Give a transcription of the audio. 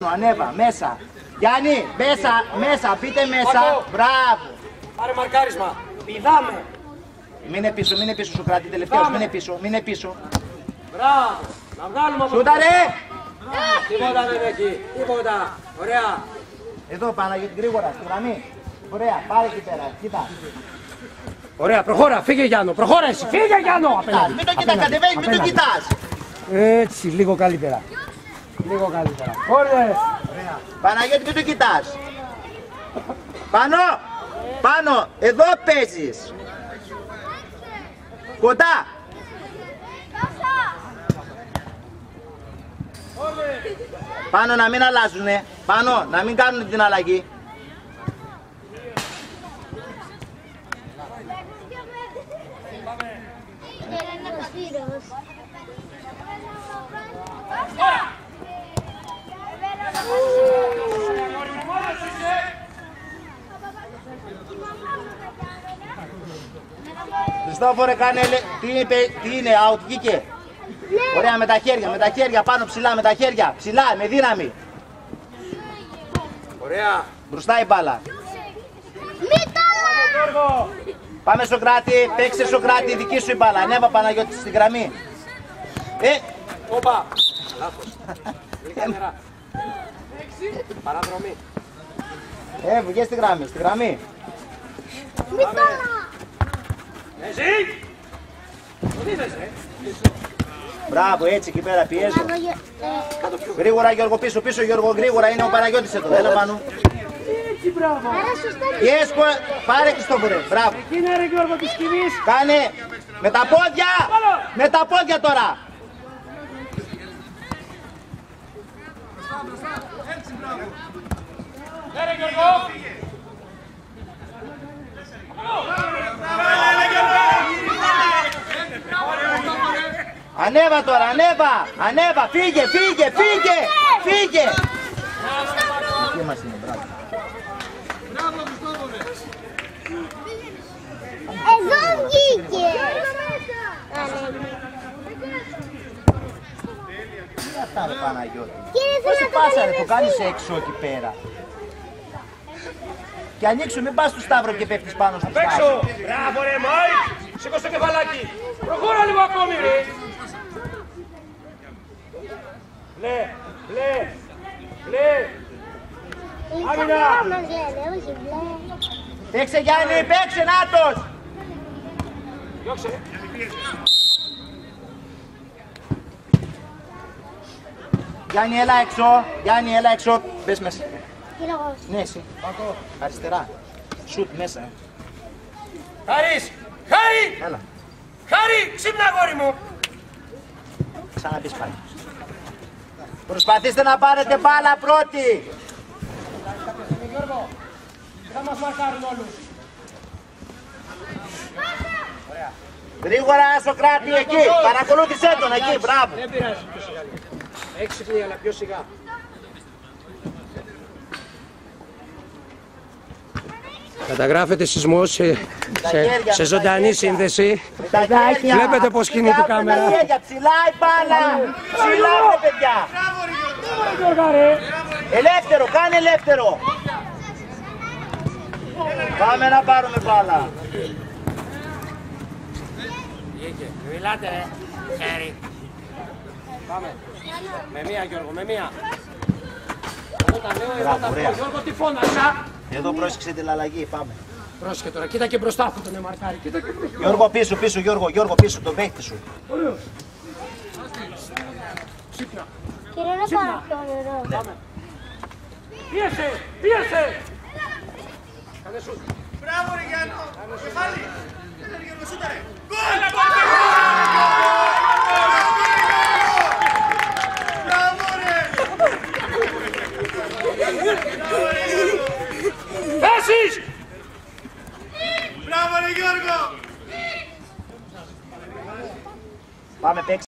Ανέβα, μέσα. Γιάννη, μέσα, πείτε μέσα. Μπράβο. Πάρε μαρκάρισμα. Πηδάμε. Μείνε πίσω, Σοκράτη, τελευταίος. Μείνε πίσω. Μπράβο. Να βγάλουμε από... Σούτα ρε! Τίποτα δεν έχει. Τίποτα. Ωραία. Εδώ, Παναγιώτη, γρήγορα, στη γραμμή. Ωραία, πάρε εκεί πέρα, κοίτα. Ωραία, προχώρα. Φύγε Γιάννο. Προχώρα εσύ. Φύγε Γιάννο. Μην το κοιτάς, κατεβαίνει, μην το κοιτάς. Έτσι, λίγο καλύτερα. Λίγο καλύτερα. Ωραία. Παναγιώτη, μην το κοιτάς. Πάνω, εδώ παίζεις. Κοντά. Πάνω να μην αλλάζουνε. Πάνω να μην κάνουν την αλλαγή. Χριστόφορε, κάνε, τι είναι, out, βγήκε. Ωραία, με τα χέρια, πάνω ψηλά, με τα χέρια, ψηλά, με δύναμη. Ωραία. Μπροστά η μπάλα. Πάμε Σοκράτη, παίξε Σοκράτη, δική σου η μπάλα. Ανέβα Παναγιώτη στην γραμμή. Όπα. Λάθος. Λίγα νερά. Παραδρομή. Βγες στη γραμμή, Εσύ. Το δίδες, Μπράβο, έτσι εκεί πέρα πιέζω. Γρήγορα Γιώργο, πίσω Γιώργο, γρήγορα, είναι ο Παναγιώτης εδώ, έλα πάνω. Έτσι, μπράβο. Πιέζω, πάρε Χριστόφορε, μπράβο. Εκεί είναι ρε Γιώργο της σκηνής. Κάνε, με τα πόδια τώρα. Ρε Γιώργο. Ανέβα τώρα, ανέβα, φύγε. Εκεί μας είναι, μπράβο. Εδώ βγήκε. Τι αυτά ρε Παναγιώτη. Πόση πάσα ρε, το κάνεις έξω εκεί πέρα. Και ανοίξου, μην πας στο Σταύρο και πέφτεις πάνω στο Σταύρο. Έξω! Μπράβο ρε Μάικ! Σήκω στο κεφαλάκι! Προχώρα λίγο ακόμη ρε! Μπλε! Άμυνα! Παίξε Γιάννη, παίξε Νάτος! Διώξε! Γιάννη έλα έξω, μπες μέσα. Ναι εσύ, αριστερά, σουτ μέσα. Χάρη! Έλα, Χάρη! Ξύπνα αγόρι μου! ξαναμπείς πάλι. Προσπαθήστε να πάρετε μπάλα πρώτη. Γιώργο, θα μας μαρκάρουν όλους. Γρήγορα Σοκράτη εκεί, παρακολούθησέ τον εκεί, μπράβο. Δεν πειράζει πιο σιγά. Έχεις συχνή, αλλά πιο σιγά. Καταγράφεται σεισμός σε ζωντανή σύνδεση. Βλέπετε πως κινείται η κάμερα. Ψηλά η μπάλα, ψηλά ρε παιδιά. Ελεύθερο, κάνε ελεύθερο. Πάμε να πάρουμε μπάλα. Βγήκε, μιλάτε ρε, χέρι. Πάμε. Με μία Γιώργο, με μία. Εγώ τα λέω, εγώ τα λέω. Γιώργο, τι φώνασα. Εδώ πρόσεξε την αλλαγή, πάμε. Πρόσεχε τώρα, κοίτα και μπροστά που τον εμαρκάρει. Γιώργο πίσω, Γιώργο πίσω, τον παίχτη σου. Ωραίος. Ξύπνα. Κύριε, να πάρω το νερό. Πάμε. Πίεσε. Κάνε σούτ. Μπράβο ρε Γιάννο! Κεφάλι! Γιώργο σούταρε! Μπράβο ρε! Θέσεις! Μπράβο ρε Γιώργο! Πάμε παίξε.